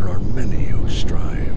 there are many who strive.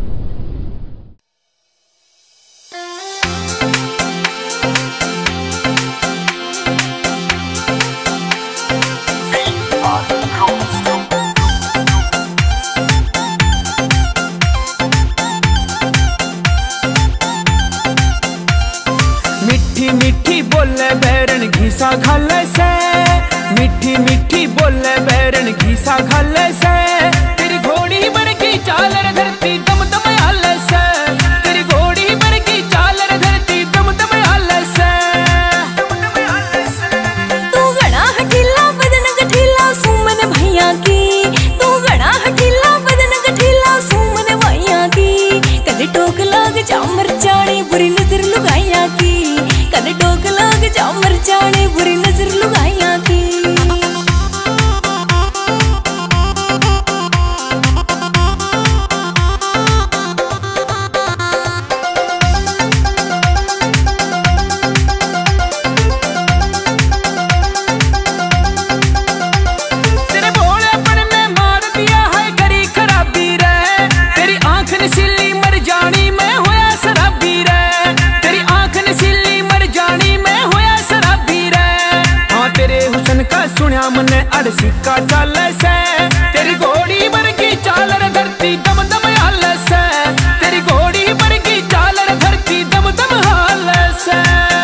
मीठी मीठी बोले बैरन घीसा खाले से, मीठी मीठी बोले बैरन घीसा खाले से। तेरी घोड़ी बरकी चाल रे धरती दम दम हाले से, तेरी घोड़ी बरकी चाल रे धरती दम दम हाले से। तू घड़ा हठीला बदन गठीला सुमन भैया की, तू घड़ा हठीला बदन गठीला सुमन भैया की। कदे टोक लाग जा मरचाणी बुरी नजर लुगाइया की, कदे टोक लाग जा मरचाणी बुरी नजर लुगाइया की। तेरे भोलेपन ने मार दिया है करी खराबी रे, तेरी आंख नशीली मर जानी मैं होया शराबी रे, तेरी आंख नशीली मर जानी मैं होया शराबी रे। हाँ तेरे हुस्न का सुनिया मने अड़सी का चाल से, तेरी घोड़ी बरकी चाल रे धरती दम दम हाल से, तेरी घोड़ी बरकी चाल रे धरती दम दम हाल से।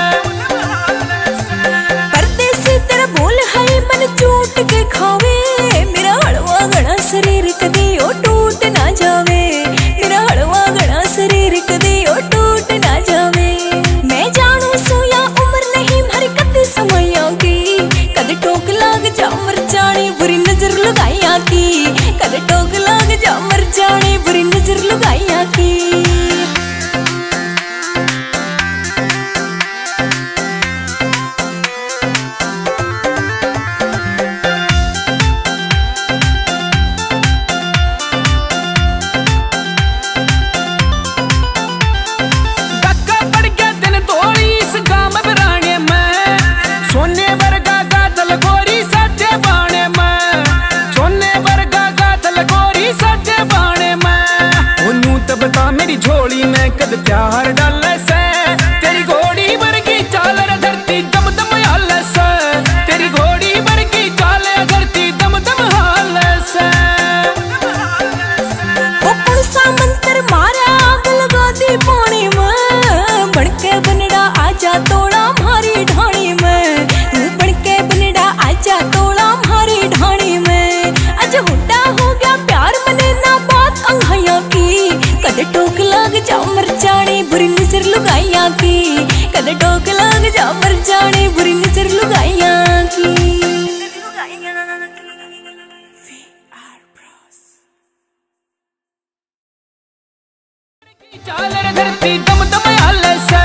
परदेसी तेरा बोल है मन चूट के खावे, मेरा हड़वा घड़ा शरीर कदी ओ टूट ना जावे, मेरा हड़वा घड़ा शरीर कदी ओ टूट ना जावे। मैं जानू सोया उम्र नहीं भरी कदी समया की, कद टोक लाग जा मरचाणी बुरी नजर लगाइया की, कद टोक लाग जा मरचाणी बुरी नजर लगाइया की। धक्का पड़ गया दिन तोड़ी इस गांव बराने में, सोने वर्गा गातल गोरी साथे बाणे में, सोने वर्गा गातल गोरी साथे बाणे में। उन्नू तब ता मेरी झोली में कद प्यार डाल से, तेरी घोड़ी वर्गी चाल रे धरती दम दम हाल से, तेरी घोड़ी वर्गी चाल रे धरती दम दम हाल से। ओ पुलसा मंत्र मारा आग लगा दी पानी में, बनके बनड़ा आजा तोड़ा मारी ढाणी में, तू बनके बनड़ा आजा तोड़ा मारी ढाणी में। अज हुड्डा हो गया प्यार मने ना बात अंघाइया की, कद टोक लाग जा मरचाणी बुरी नजर लुगाइया की, कद टोक लाग जा मरचाणी बुरी नजर लुगाइया की। चाल रे धरती दम दम हाल से।